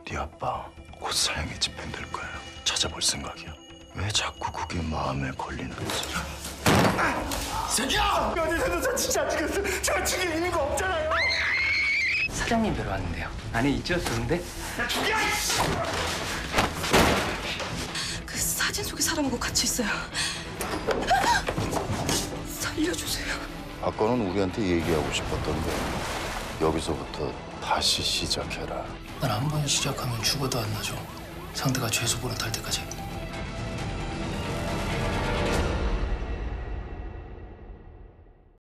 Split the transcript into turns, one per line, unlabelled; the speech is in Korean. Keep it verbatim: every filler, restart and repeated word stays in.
네 아빠 곧 사형에 집행될 거야. 찾아볼 생각이야. 왜 자꾸 그게 마음에 걸리는 거지?
새끼야!
어디서도 저 진짜 안 죽였어. 저 죽일 의미가 없잖아요.
사장님 뵈러 왔는데요. 안에 있죠, 좋은데?
그 사진 속의 사람하고 같이 있어요. 살려주세요.
아까는 우리한테 얘기하고 싶었던데 여기서부터 다시 시작해라.
난 한 번 시작하면 죽어도 안 나죠. 상대가 죄수 버릇할 때까지.